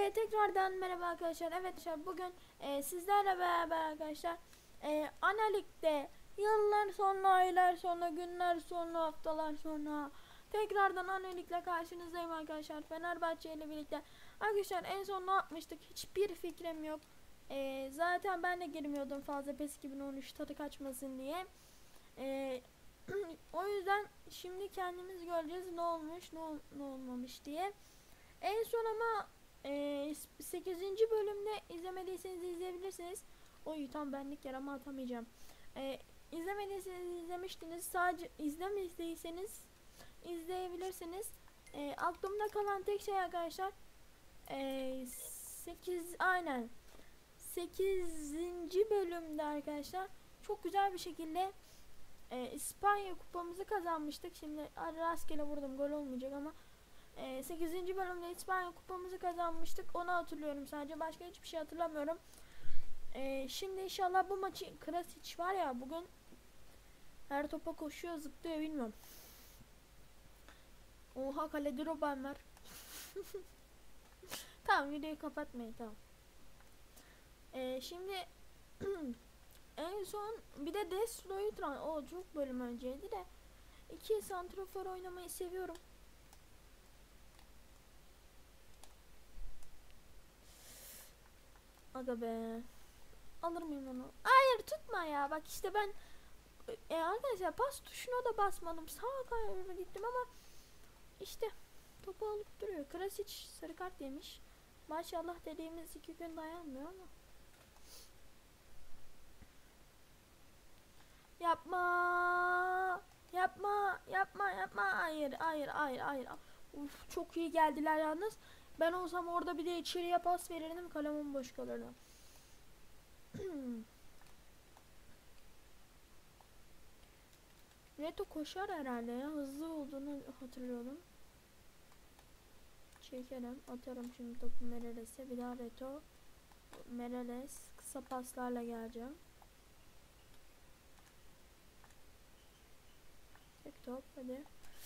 Tekrardan merhaba arkadaşlar. Evet arkadaşlar bugün sizlerle beraber arkadaşlar Ana Lig'de yıllar sonra, aylar sonra, günler sonra, haftalar sonra tekrardan Ana Lig'le karşınızdayım arkadaşlar. Fenerbahçe ile birlikte. Arkadaşlar en son ne yapmıştık? Hiçbir fikrim yok. Zaten ben de girmiyordum fazla PES 2013 tadı kaçmasın diye. O yüzden şimdi kendimiz göreceğiz ne olmuş ne olmamış diye. En son ama 8. bölümde izlemediyseniz izleyebilirsiniz. Oy tam benlik yer ama atamayacağım. İzlemediyseniz izlemiştiniz. Sadece izlemediyseniz izleyebilirsiniz. Aklımda kalan tek şey arkadaşlar 8 aynen 8. bölümde arkadaşlar çok güzel bir şekilde İspanya kupamızı kazanmıştık. Şimdi rastgele vurdum, gol olmayacak ama 8. bölümde İspanya kupamızı kazanmıştık. Onu hatırlıyorum sadece. Başka hiçbir şey hatırlamıyorum. Şimdi inşallah bu maçı Krasic var ya bugün her topa koşuyor, zıplıyor bilmiyorum. Oha kalede Robben var. Tamam videoyu kapatmayın tamam. Şimdi en son bir de Destroy'u o çok bölüm önceydi de 2 santrafor oynamayı seviyorum. Aga be. Alır mıyım onu? Hayır tutma ya. Bak işte ben arkadaşlar pas tuşuna da basmadım. Sağa kayma gittim ama işte topu alıp duruyor. Krasic sarı kart yemiş. Maşallah dediğimiz 2 gün dayanmıyor ama. Yapma. Yapma. Yapma. Yapma. Hayır. Hayır. Hayır. Hayır. Uf, çok iyi geldiler yalnız. Ben olsam orada bir de içeriye pas verirdim. Kalemim boş kalırdı. Reto koşar herhalde ya. Hızlı olduğunu hatırlıyorum. Çekerim. Atarım şimdi topu Mereles'e. Bir daha Reto. Mereles. Kısa paslarla geleceğim. Tek top hadi.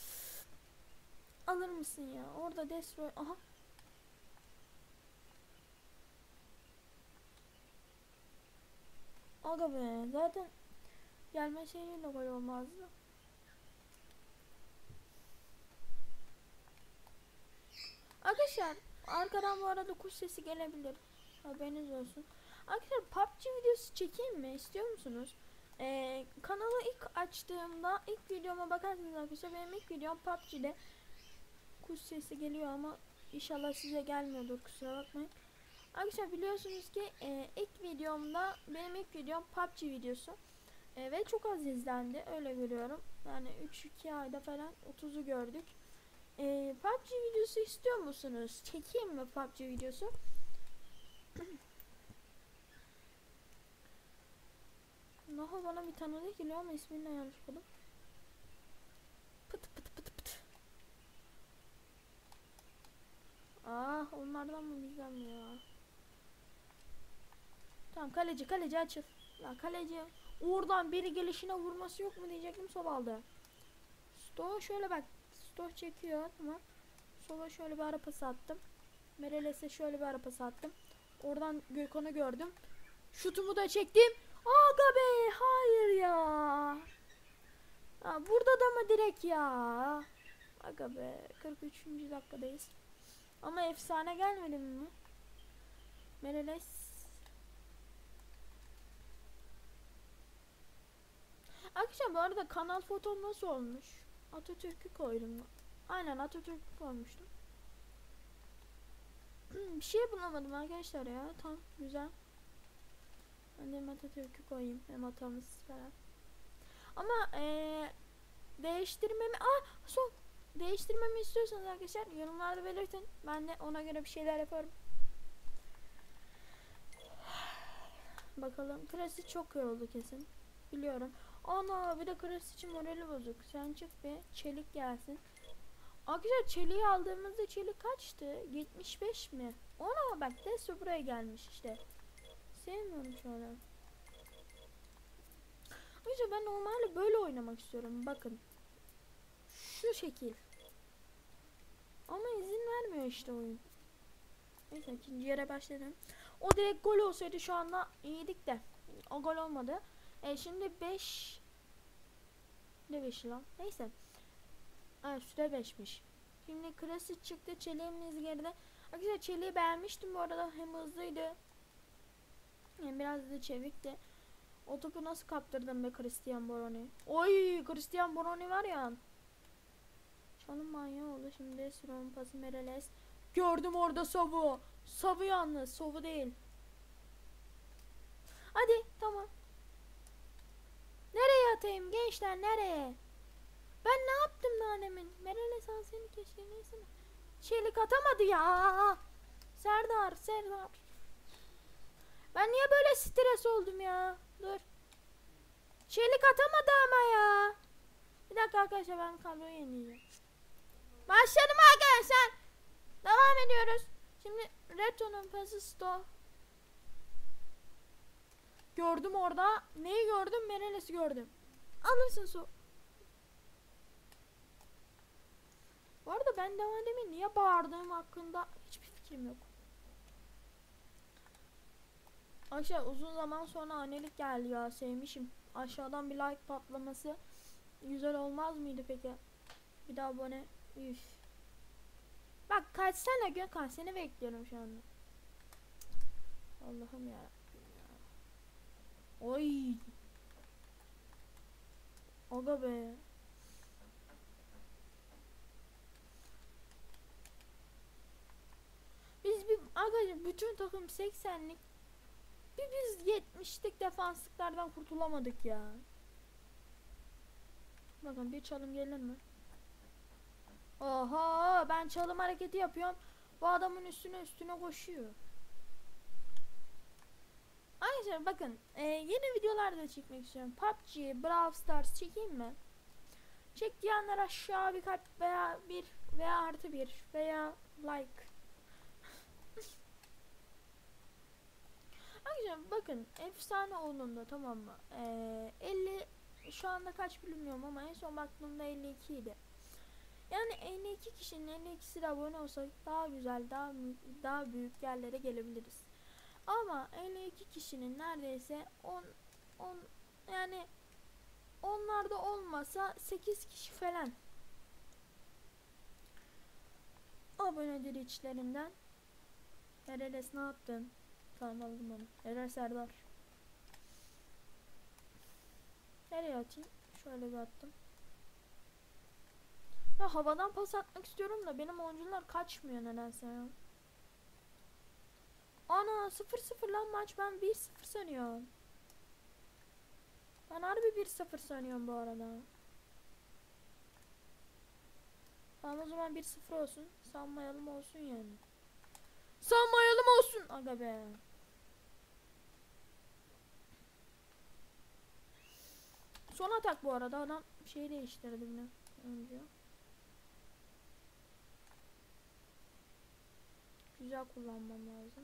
Alır mısın ya? Orada Destroy. Aha. Aga be. Zaten gelme şeyiyle gol olmazdı. Arkadaşlar arkadan bu arada kuş sesi gelebilir. Haberiniz olsun. Arkadaşlar PUBG videosu çekeyim mi? İstiyor musunuz? Kanalı ilk açtığımda ilk videoma bakarsanız arkadaşlar benim ilk videom PUBG'de. Kuş sesi geliyor ama inşallah size gelmiyordur, kusura bakmayın. Arkadaşlar biliyorsunuz ki ilk videomda benim ilk videom PUBG videosu. Ve çok az izlendi öyle görüyorum. Yani 3-2 ayda falan 30'u gördük. PUBG videosu istiyor musunuz? Çekeyim mi PUBG videosu? Naho bana bir tanıdık geliyor ama ismini yanlış buldum. Pıt pıt pıt pıt. Ah onlardan mı bizden mi ya? Tamam kaleci açıl. Ya kaleci oradan biri gelişine vurması yok mu diyecektim, sol aldı. Sto şöyle bak. Sto çekiyor tamam. Sola şöyle bir ara pası attım. Mereles'e şöyle bir ara pası attım. Oradan Gökhan'ı gördüm. Şutumu da çektim. Aga be hayır ya. Ha, burada da mı direkt ya? Aga be 43. dakikadayız. Ama efsane gelmedi mi? Mereles. Arkadaşlar bu arada kanal fotom nasıl olmuş? Atatürk'ü koydum. Aynen Atatürk'ü koymuştum. Bir şey bulamadım arkadaşlar ya. Tam güzel. Ben de Atatürk'ü koyayım. Hem atamız falan. Ama değiştirmemi son değiştirmemi istiyorsanız arkadaşlar yorumlarda belirtin. Ben de ona göre bir şeyler yaparım. Bakalım. Krasi çok yoruldu kesin. Biliyorum. Ana bir de Krasi için morali bozuk. Sen çık bir çelik gelsin. Arkadaşlar çeliği aldığımızda çelik kaçtı? 75 mi? Ona bak Deso buraya gelmiş işte. Sevmiyorum şöyle. O yüzden ben normalde böyle oynamak istiyorum. Bakın. Şu şekil. Ama izin vermiyor işte oyun. Neyse. İkinci yere başladım. O direkt gol olsaydı şu anda iyiydik de. O gol olmadı. Şimdi 5 ne 5 lan? Neyse. Süre 5'miş. Şimdi klasik çıktı. Çeliğimiz geride. Arkadaşlar çeliği beğenmiştim bu arada. Hem hızlıydı. Hem biraz da çevikti. O topu nasıl kaptırdım be Christian Boroni. Oy Christian Boroni var ya. Çalım manyağı oldu. Şimdi Sron pası Mereles. Gördüm orada Sovu. Sovu yalnız. Sovu değil. Hadi tamam. Nereye atayım gençler nereye? Ben ne yaptım lan demin? Mereles al seni keşke neyse. Çelik atamadı ya. Serdar. Ben niye böyle stres oldum ya? Dur. Çelik atamadı ama ya. Bir dakika arkadaşlar ben kadroyu yenileyeceğim. Başladım arkadaşlar. Devam ediyoruz. Şimdi Reto'nun pası Sto. Gördüm orada. Neyi gördüm? Meneles'i gördüm. Alırsın su. Bu arada ben devam demin niye bağırdığım hakkında hiçbir fikrim yok. Aşağı uzun zaman sonra annelik geldi ya sevmişim. Aşağıdan bir like patlaması güzel olmaz mıydı peki? Bir daha abone. Üf. Bak kaçsana Gökhan seni bekliyorum şu anda. Allah'ım ya. Oy. Aga be. Biz bir aga bütün takım 80'lik. Bir biz 70'lik defanslıklardan kurtulamadık ya. Bakın bir çalım gelir mi? Oha ben çalım hareketi yapıyorum. Bu adamın üstüne koşuyor. Arkadaşlar bakın yeni videolar da çekmek istiyorum. PUBG, Brawl Stars çekeyim mi? Çek diyenler aşağı bir kalp veya bir veya artı bir veya like. Arkadaşlar bakın efsane oyununda tamam mı? 50 şu anda kaç bilmiyorum ama en son baktığımda 52 idi. Yani 52 kişinin 52'si de abone olsak daha güzel, daha büyük yerlere gelebiliriz. Ama 52 kişinin neredeyse 10 yani onlarda olmasa 8 kişi falan abonedir içlerinden. Ereles ne yaptın? Tamam aldım onu. Erer Serdar. Nereye atayım? Şöyle bir attım. Ya havadan pas atmak istiyorum da benim oyuncular kaçmıyor nedense ya. Ana 0-0 lan maç ben 1-0 sanıyorum. Ben harbi 1-0 sanıyorum bu arada. Tamam o zaman 1-0 olsun. Sanmayalım olsun yani. Sanmayalım olsun. Aga be. Son atak bu arada adam şey değiştirdi bile önce. Güzel kullanmam lazım.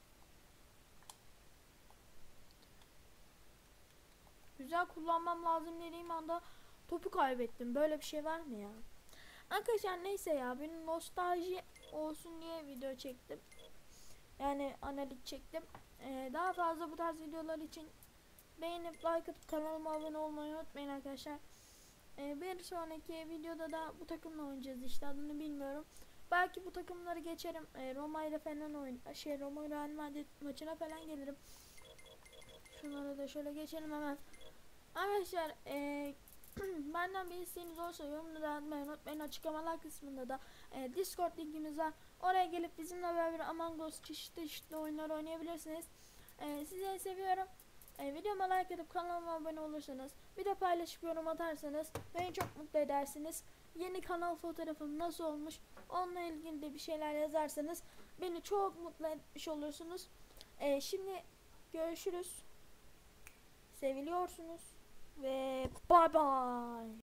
Güzel kullanmam lazım dediğim anda topu kaybettim. Böyle bir şey var mı ya? Arkadaşlar neyse ya benim nostalji olsun diye video çektim. Yani analiz çektim. Daha fazla bu tarz videolar için beğenip like atıp kanalıma abone olmayı unutmayın arkadaşlar. Bir sonraki videoda da bu takımla oynayacağız işte adını bilmiyorum. Belki bu takımları geçerim. Roma ile falan Roma Real Madrid maçına falan gelirim. Şunları da şöyle geçelim hemen. Arkadaşlar benden bir isteğiniz olursa yorumları atmayı unutmayın. Açıklamalar kısmında da Discord linkimiz var. Oraya gelip bizimle beraber Among Us çeşitli oyunlar oynayabilirsiniz. Sizi seviyorum. Videoma like edip kanalıma abone olursanız bir de paylaşıp yorum atarsanız beni çok mutlu edersiniz. Yeni kanal fotoğrafım nasıl olmuş onunla ilgili de bir şeyler yazarsanız beni çok mutlu etmiş olursunuz. Şimdi görüşürüz. Seviliyorsunuz ve bye bye.